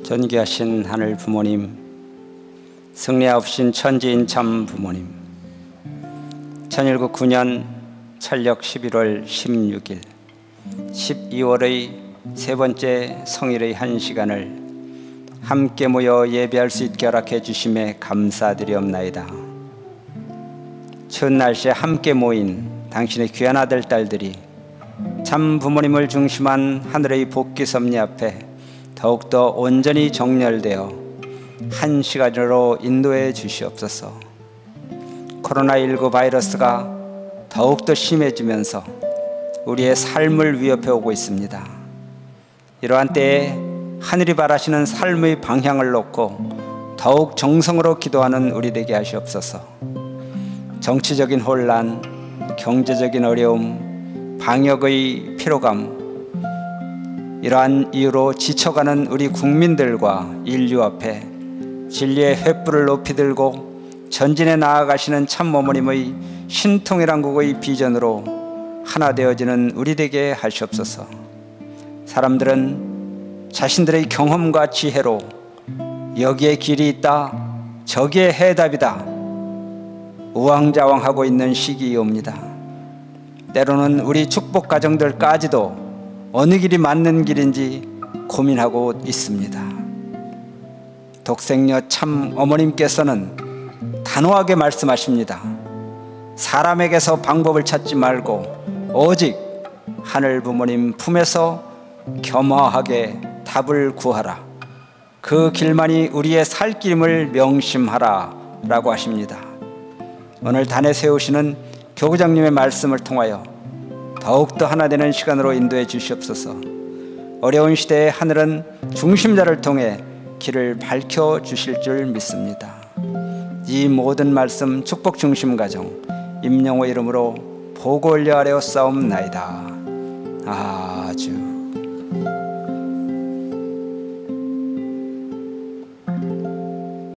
존귀하신 하늘 부모님, 승리하옵신 천지인 참 부모님, 천일국 9년 철력 11월 16일 12월의 세 번째 성일의 한 시간을 함께 모여 예배할 수 있게 허락해 주심에 감사드리옵나이다. 추운 날씨에 함께 모인 당신의 귀한 아들 딸들이 참 부모님을 중심한 하늘의 복귀 섭리 앞에 더욱더 온전히 정렬되어 한 시간으로 인도해 주시옵소서. 코로나19 바이러스가 더욱더 심해지면서 우리의 삶을 위협해 오고 있습니다. 이러한 때에 하늘이 바라시는 삶의 방향을 놓고 더욱 정성으로 기도하는 우리 되게 하시옵소서. 정치적인 혼란, 경제적인 어려움, 방역의 피로감, 이러한 이유로 지쳐가는 우리 국민들과 인류 앞에 진리의 횃불을 높이 들고 전진해 나아가시는 참 어머님의 신통일한국의 비전으로 하나 되어지는 우리 되게 하시옵소서. 사람들은 자신들의 경험과 지혜로 여기에 길이 있다, 저기에 해답이다 우왕좌왕하고 있는 시기이옵니다. 때로는 우리 축복 가정들까지도 어느 길이 맞는 길인지 고민하고 있습니다. 독생녀 참 어머님께서는 단호하게 말씀하십니다. 사람에게서 방법을 찾지 말고 오직 하늘 부모님 품에서 겸허하게 답을 구하라. 그 길만이 우리의 살 길임을 명심하라 라고 하십니다. 오늘 단에 세우시는 교구장님의 말씀을 통하여 더욱더 하나 되는 시간으로 인도해 주시옵소서. 어려운 시대에 하늘은 중심자를 통해 길을 밝혀 주실 줄 믿습니다. 이 모든 말씀 축복 중심 가정 임영호 이름으로 보고 올려 아뢰어 싸움나이다. 아주